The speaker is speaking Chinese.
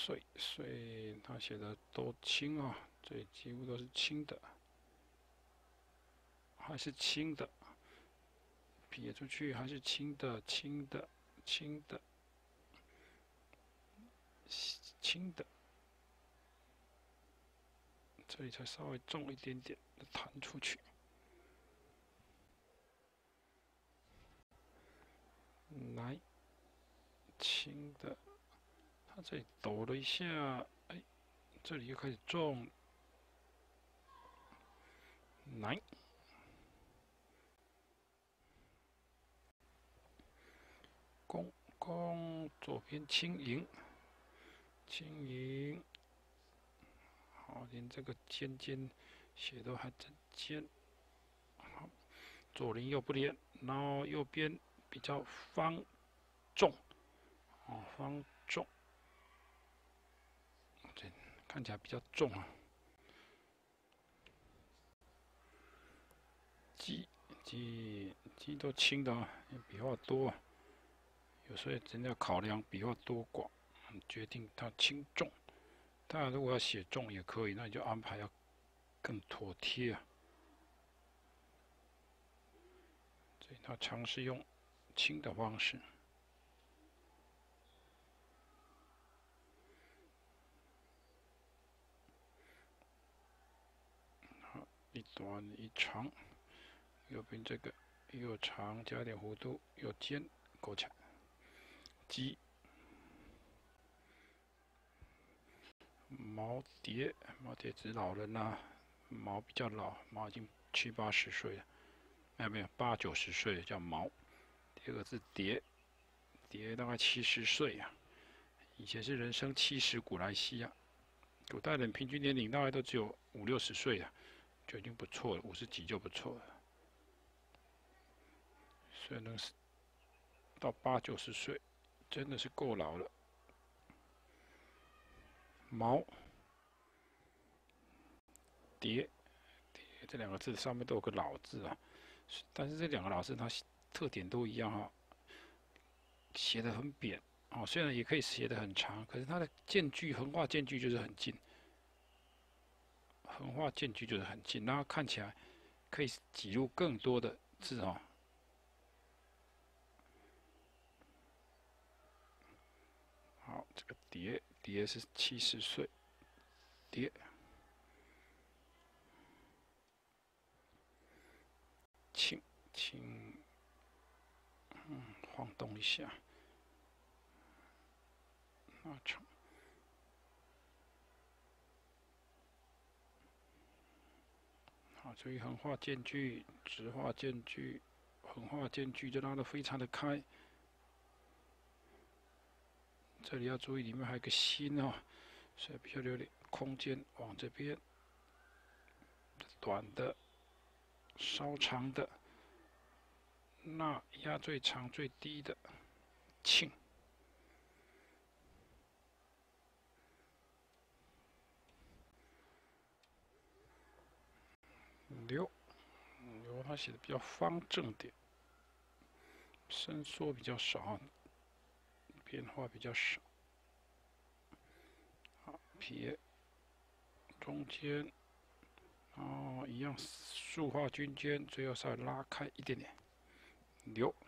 岁岁，他写的都轻啊，这几乎都是轻的，还是轻的，撇出去还是轻的，轻的，轻的，轻的，这里才稍微重一点点，弹出去。来，轻的，它这里抖了一下，哎，这里又开始重，来，弓弓，左边轻盈，轻盈，好，连这个尖尖写的还真尖，好，左邻右不连，然后右边比较方重，哦，方重，这看起来比较重啊。鸡都轻的啊，笔画多啊，有时候真的要考量笔画多寡，决定它轻重。当然，如果要写重也可以，那你就安排要更妥帖啊。所以他尝试用轻的方式。好，一短一长，右边这个又长加点弧度，又尖，勾起来。鸡毛蝶，毛蝶指老人啦、毛比较老，毛已经7、80岁了，没有8、90岁了叫毛。第二个是蝶，蝶大概70岁啊，以前是人生70古来稀啊，古代人平均年龄大概都只有50、60岁了，就已经不错了，50几就不错了。所以能到8、90岁，真的是够老了。毛蝶这两个字上面都有个老字啊，但是这两个老字它特点都一样哈、写的很扁哦，虽然也可以写的很长，可是它的间距横画间距就是很近，横画间距就是很近，然后看起来可以挤入更多的字哦。好，这个蝶是70岁，蝶轻轻晃动一下，拉长。好，注意横画间距、直画间距、横画间距就拉得非常的开。这里要注意，里面还有个心哦，所以必须留点空间往这边。短的、稍长的，那压最长最低的，轻。流它写的比较方正点，伸缩比较少，变化比较少。好，撇中间，然后一样竖画均尖，最后稍微拉开一点点。流。